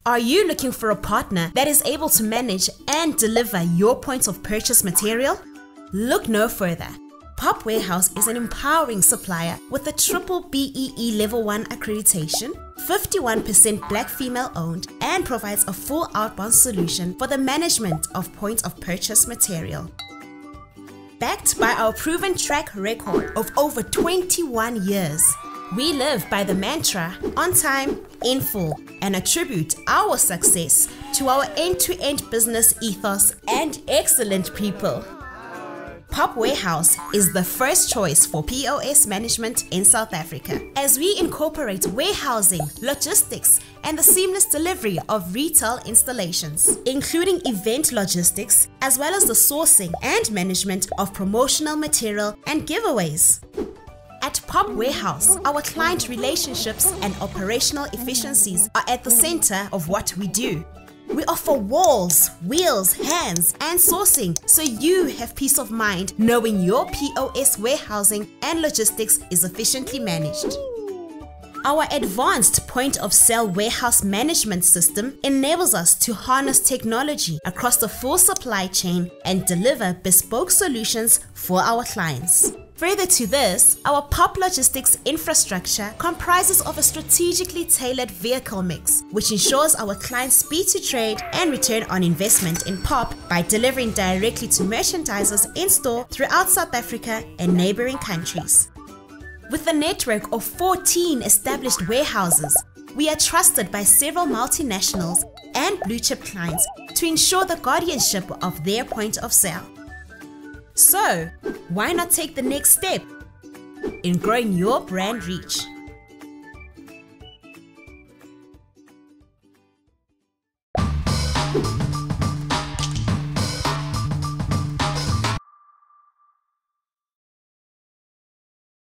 Are you looking for a partner that is able to manage and deliver your points of purchase material? Look no further. POP Warehouse is an empowering supplier with a triple BEE Level 1 accreditation, 51% Black female owned, and provides a full outbound solution for the management of points of purchase material. Backed by our proven track record of over 21 years, we live by the mantra, on time, in full, and attribute our success to our end-to-end business ethos and excellent people. POP Warehouse is the first choice for POS management in South Africa, as we incorporate warehousing, logistics, and the seamless delivery of retail installations, including event logistics, as well as the sourcing and management of promotional material and giveaways. At POP Warehouse, our client relationships and operational efficiencies are at the center of what we do. We offer walls, wheels, hands, and sourcing, so you have peace of mind knowing your POS warehousing and logistics is efficiently managed. Our advanced point-of-sale warehouse management system enables us to harness technology across the full supply chain and deliver bespoke solutions for our clients. Further to this, our POP Logistics infrastructure comprises of a strategically tailored vehicle mix, which ensures our clients' speed to trade and return on investment in POP by delivering directly to merchandisers in-store throughout South Africa and neighboring countries. With a network of 14 established warehouses, we are trusted by several multinationals and blue-chip clients to ensure the guardianship of their point of sale. So, why not take the next step in growing your brand reach?